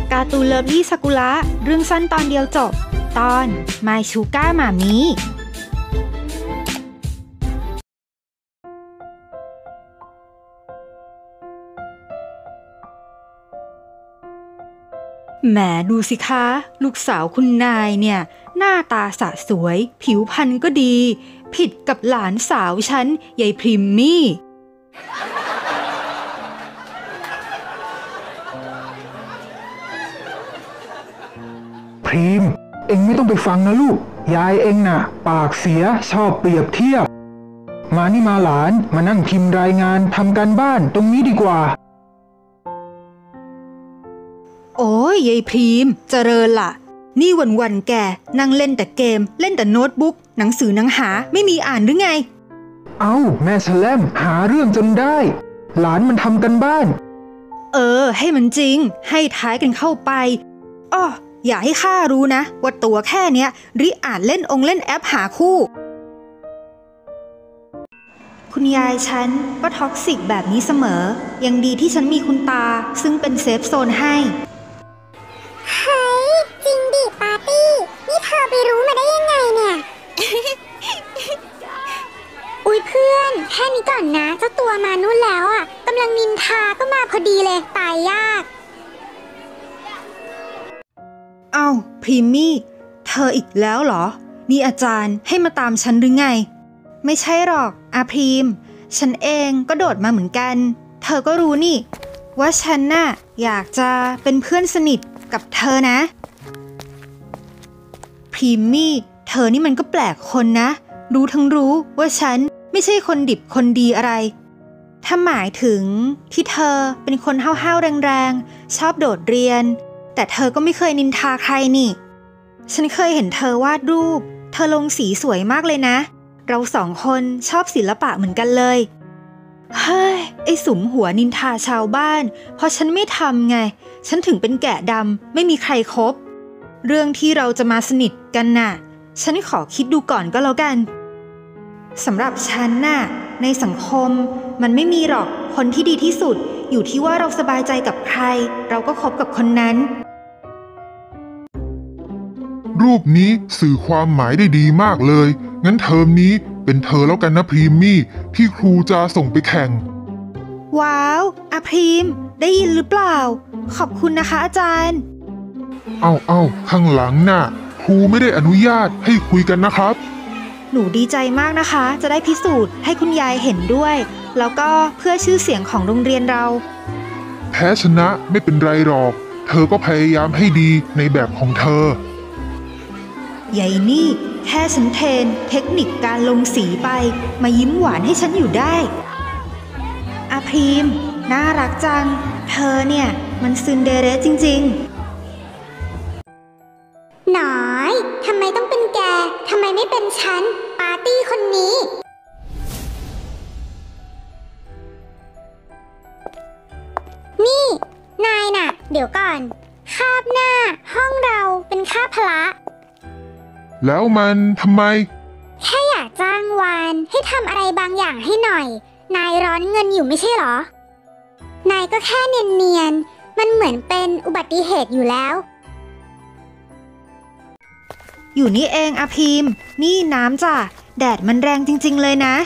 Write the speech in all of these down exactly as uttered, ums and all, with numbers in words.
การ์ตูนเลิฟลี่ซากุระเรื่องสั้นตอนเดียวจบตอน My Sugar Mommy แหมดูสิคะลูกสาวคุณนายเนี่ยหน้าตาสะสวยผิวพรรณก็ดีผิดกับหลานสาวฉันยายพริมมี่พริมเอ็งไม่ต้องไปฟังนะลูกยายเอ็งน่ะปากเสียชอบเปรียบเทียบมานี่มาหลานมานั่งพิมพ์รายงานทำการบ้านตรงนี้ดีกว่าโอ้ยยายพริมเจริญล่ะนี่วันๆแกนั่งเล่นแต่เกมเล่นแต่โน้ตบุ๊กหนังสือหนังหาไม่มีอ่านหรือไงเอ้าแม่แชลมหาเรื่องจนได้หลานมันทำกันบ้านเออให้มันจริงให้ท้ายกันเข้าไปอ้ออย่าให้ข้ารู้นะว่าตัวแค่เนี้ยริอ่านเล่นองเล่นแอปหาคู่คุณยายฉันก็ท็อกซิกแบบนี้เสมอยังดีที่ฉันมีคุณตาซึ่งเป็นเซฟโซนให้เฮ้ยจริงดิปาร์ตี้นี่เธอไปรู้มาได้ยังไงเนี่ย อุ๊ยเพื่อนแค่นี้ก่อนนะเจ้าตัวมานู่นแล้วอ่ะกำลังนินทาก็มาพอดีเลยตายยากเอ้าพริมมี่เธออีกแล้วเหรอนี่อาจารย์ให้มาตามฉันหรือไงไม่ใช่หรอกอาพริมฉันเองก็โดดมาเหมือนกันเธอก็รู้นี่ว่าฉันน่ะอยากจะเป็นเพื่อนสนิทกับเธอนะพริมมี่เธอนี่มันก็แปลกคนนะรู้ทั้งรู้ว่าฉันไม่ใช่คนดิบคนดีอะไรถ้าหมายถึงที่เธอเป็นคนห้าวๆแรงๆชอบโดดเรียนแต่เธอก็ไม่เคยนินทาใครนี่ฉันเคยเห็นเธอวาดรูปเธอลงสีสวยมากเลยนะเราสองคนชอบศิลปะเหมือนกันเลยเฮ้ยไอ้สุมหัวนินทาชาวบ้านเพราะฉันไม่ทำไงฉันถึงเป็นแกะดำไม่มีใครคบเรื่องที่เราจะมาสนิทกันน่ะฉันขอคิดดูก่อนก็แล้วกันสำหรับฉันน่ะในสังคมมันไม่มีหรอกคนที่ดีที่สุดอยู่ที่ว่าเราสบายใจกับใครเราก็คบกับคนนั้นรูปนี้สื่อความหมายได้ดีมากเลยงั้นเทอมนี้เป็นเธอแล้วกันนะพริมมี่ที่ครูจะส่งไปแข่งว้าวอาพริมได้ยินหรือเปล่าขอบคุณนะคะอาจารย์เอาเอาข้างหลังน่ะครูไม่ได้อนุญาตให้คุยกันนะครับหนูดีใจมากนะคะจะได้พิสูจน์ให้คุณยายเห็นด้วยแล้วก็เพื่อชื่อเสียงของโรงเรียนเราแพ้ชนะไม่เป็นไรหรอกเธอก็พยายามให้ดีในแบบของเธอใหญ่นี่แค่ฉันเทรนเทคนิคการลงสีไปมายิ้มหวานให้ฉันอยู่ได้อาพริมน่ารักจังเธอเนี่ยมันซินเดอเรลจริงๆหน่อยทำไมต้องเป็นแกทำไมไม่เป็นฉันปาร์ตี้คนนี้นี่นายน่ะเดี๋ยวก่อนคาบหน้าห้องเราเป็นคาบพละแล้วมันทำไมแค่อยากจ้างวานให้ทำอะไรบางอย่างให้หน่อยนายร้อนเงินอยู่ไม่ใช่หรอนายก็แค่เนียนๆมันเหมือนเป็นอุบัติเหตุอยู่แล้วอยู่นี่เองอาพริมนี่น้ำจ้ะแดดมันแรงจริงๆเลยนะ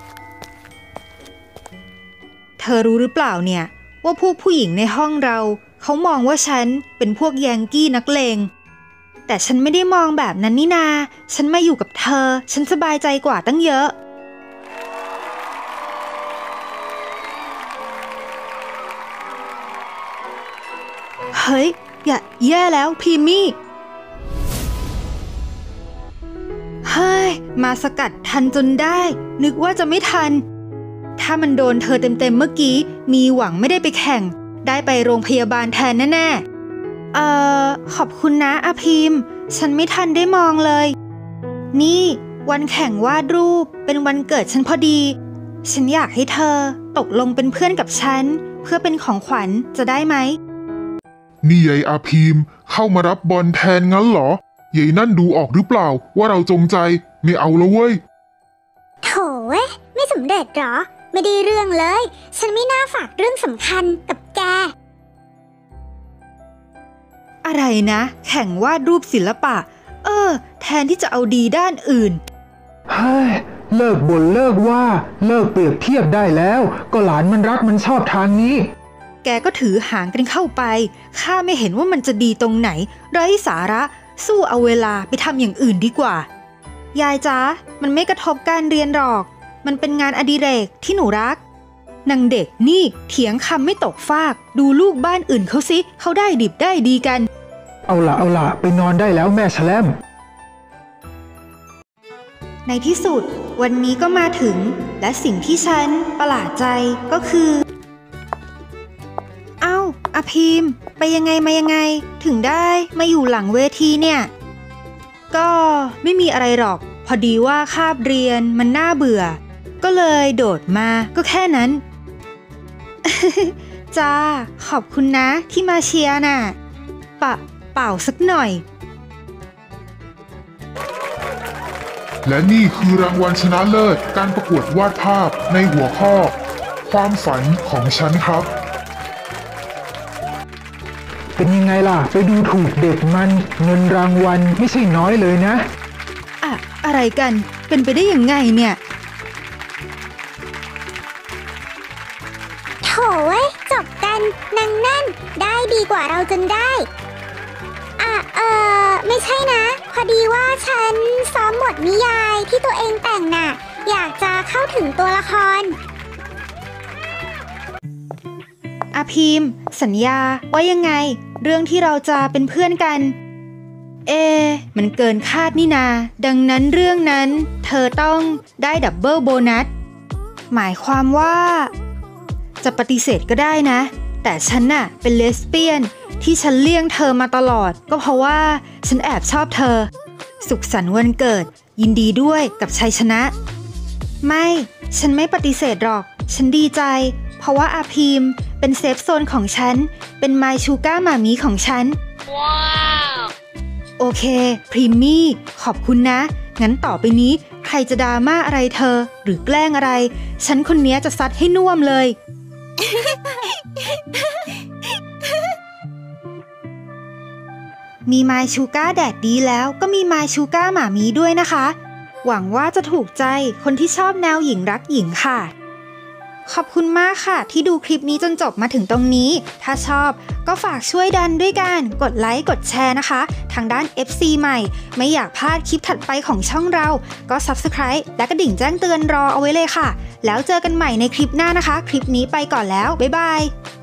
เธอรู้หรือเปล่าเนี่ยว่าพวกผู้หญิงในห้องเราเขามองว่าฉันเป็นพวกแยงกี้นักเลงแต่ฉันไม่ได้มองแบบนั้นนี่นาฉันมาอยู่กับเธอฉันสบายใจกว่าตั้งเยอะเฮ้ยอย่าแย่แล้วพริมมี่เฮ้ยมาสกัดทันจนได้นึกว่าจะไม่ทันถ้ามันโดนเธอเต็มๆเมื่อกี้มีหวังไม่ได้ไปแข่งได้ไปโรงพยาบาลแทนแน่ๆเอ่อขอบคุณนะอาพริมฉันไม่ทันได้มองเลยนี่วันแข่งวาดรูปเป็นวันเกิดฉันพอดีฉันอยากให้เธอตกลงเป็นเพื่อนกับฉันเพื่อเป็นของขวัญจะได้ไหมนี่ยายอาพริมเข้ามารับบอลแทนงั้นเหรอยายนั่นดูออกหรือเปล่าว่าเราจงใจไม่เอาแล้วเว้ยโถ่เว้ยไม่สำเร็จหรอไม่ได้เรื่องเลยฉันไม่น่าฝากเรื่องสำคัญกับแกอะไรนะแข่งวาดรูปศิลปะเออแทนที่จะเอาดีด้านอื่นเฮ้ยเลิกบ่นเลิกว่าเลิกเปรียบเทียบได้แล้วก็หลานมันรักมันชอบทางนี้แกก็ถือหางกันเข้าไปข้าไม่เห็นว่ามันจะดีตรงไหนไร้สาระสู้เอาเวลาไปทำอย่างอื่นดีกว่ายายจ๊ะมันไม่กระทบการเรียนหรอกมันเป็นงานอดิเรกที่หนูรักนางเด็กนี่เถียงคำไม่ตกฟากดูลูกบ้านอื่นเขาสิเขาได้ดิบได้ดีกันเอาล่ะเอาล่ะไปนอนได้แล้วแม่แชลมในที่สุดวันนี้ก็มาถึงและสิ่งที่ฉันประหลาดใจก็คือเอ้าอาพิมพ์ไปยังไงมายังไงถึงได้มาอยู่หลังเวทีเนี่ยก็ไม่มีอะไรหรอกพอดีว่าคาบเรียนมันน่าเบื่อก็เลยโดดมาก็แค่นั้น จ้าขอบคุณนะที่มาเชียร์น่ะปะเป่าสักหน่อยและนี่คือรางวัลชนะเลิศการประกวดวาดภาพในหัวข้อความฝันของฉันครับเป็นยังไงล่ะไปดูถูกเด็กมันเงินรางวัลไม่ใช่น้อยเลยนะอะอะไรกันเป็นไปได้ยังไงเนี่ยโถ่เว้ยจบกันนางนั่นได้ดีกว่าเราจนได้อ่ะเออไม่ใช่นะพอดีว่าฉันซ้อมบทนิยายที่ตัวเองแต่งน่ะอยากจะเข้าถึงตัวละครอาพิมพ์สัญญาว่ายังไงเรื่องที่เราจะเป็นเพื่อนกันเอมันเกินคาดนี่นาดังนั้นเรื่องนั้นเธอต้องได้ดับเบิลโบนัสหมายความว่าจะปฏิเสธก็ได้นะแต่ฉันน่ะเป็นเลสเบี้ยนที่ฉันเลี่ยงเธอมาตลอดก็เพราะว่าฉันแอบชอบเธอสุขสันต์วันเกิดยินดีด้วยกับชัยชนะไม่ฉันไม่ปฏิเสธหรอกฉันดีใจเพราะว่าอาพิมเป็นเซฟโซนของฉันเป็นไมชูก้าหมามีของฉันว้าวโอเคพรีมมี่ขอบคุณนะงั้นต่อไปนี้ใครจะดราม่าอะไรเธอหรือแกล้งอะไรฉันคนนี้จะซัดให้น่วมเลย มีไมชูก้าแดดดีแล้วก็มีไมชูก้าหมามีด้วยนะคะหวังว่าจะถูกใจคนที่ชอบแนวหญิงรักหญิงค่ะขอบคุณมากค่ะที่ดูคลิปนี้จนจบมาถึงตรงนี้ถ้าชอบก็ฝากช่วยดันด้วยการกดไลค์กดแชร์นะคะทางด้าน เอฟ ซี ใหม่ไม่อยากพลาดคลิปถัดไปของช่องเราก็ ซับสไครบ์ และกระดิ่งแจ้งเตือนรอเอาไว้เลยค่ะแล้วเจอกันใหม่ในคลิปหน้านะคะคลิปนี้ไปก่อนแล้วบ๊ายบาย